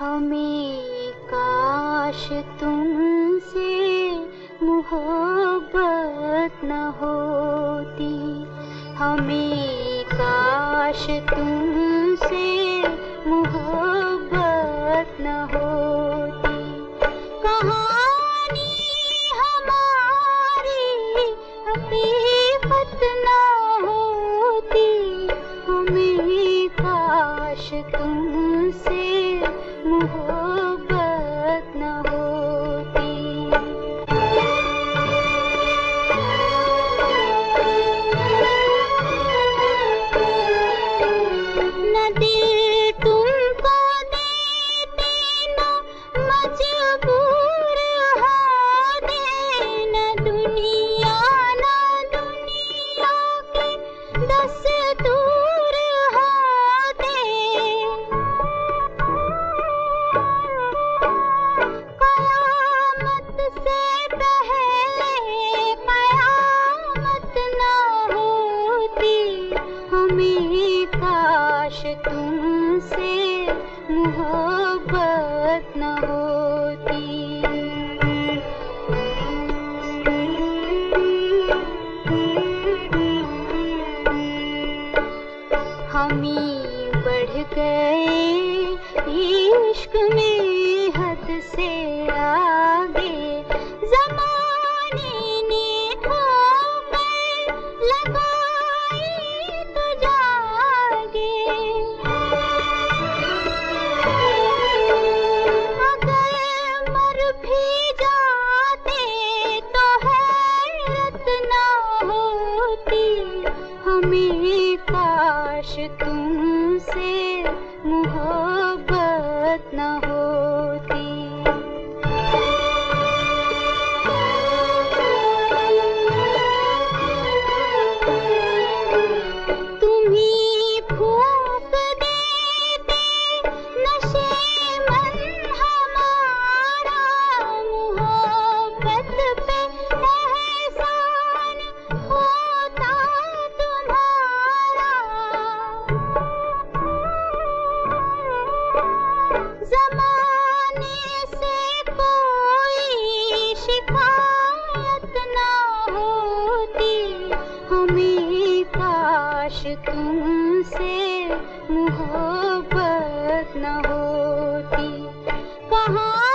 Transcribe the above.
हमें काश तुमसे मोहब्बत न होती, हमें काश तुमसे मोहब्बत न होती। कहानी हमारी हकीकत न होती, हमें काश तुमसे मोहब्बत न होती। न दिल तुमको देते न मजबूर होते, न दुनिया के दस्तूर होते। कयामत से पहले कयामत न होती, हमें काश तुमसे मोहब्बत न होती। हमें बढ़ गए इश्क में हद से आगे, ज़माने ने ठोकर लगाई तो जागे। अगर मर भी जाते तो हैरत न होती, हमें काश तुमसे मोहब्बत न होती। तुम्ही फूंक देते नशे मन हमारा, मोहब्बत पे एहसान होता तुम्हारा। ज़माने से कोई शिकायत न होती, हमें काश तुमसे मोहब्बत न होती। कहाँ